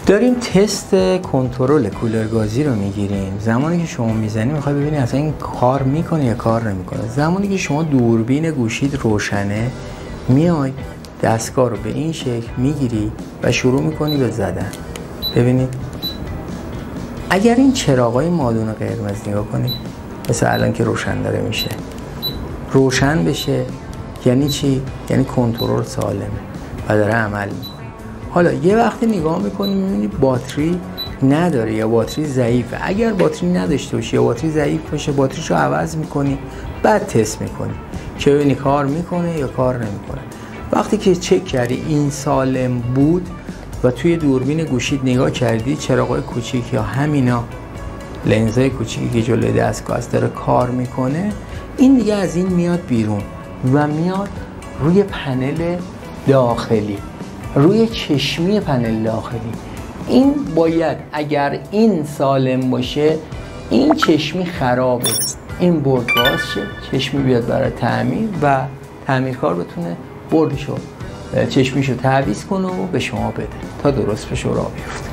داریم تست کنترل کولر گازی رو میگیریم. زمانی که شما میزنی میخوای ببینی اصلا این کار میکنه یا کار نمیکنه. زمانی که شما دوربین گوشید روشنه، میای دستگاه رو به این شکل میگیری و شروع میکنی به زدن. ببینید اگر این چراغای مادون قرمز نگاه کنید، مثل الان که روشن داره میشه، روشن بشه یعنی چی؟ یعنی کنترل سالمه و داره عمل میکنه. حالا یه وقتی نگاه میکنی میبینی باتری نداره یا باتری ضعیفه. اگر باتری نداشته باشی یا باتری ضعیف باشه، باتریشو عوض میکنی، بعد تست میکنی که ببینی کار میکنه یا کار نمیکنه. وقتی که چک کردی این سالم بود و توی دوربین گوشید نگاه کردی چراغای کوچیک یا همینا لنزای کوچیکی که جلوی دستگاه است داره کار میکنه، این دیگه از این میاد بیرون و میاد روی پنل داخلی، روی چشمی پنل داخلی. این باید اگر این سالم باشه، این چشمی خرابه، این برد باز شه، چشمی بیاد برای تعمیر و تعمیرکار بتونه بردشو چشمیشو تعویض کنه و به شما بده تا درست بشه و راه بیفته.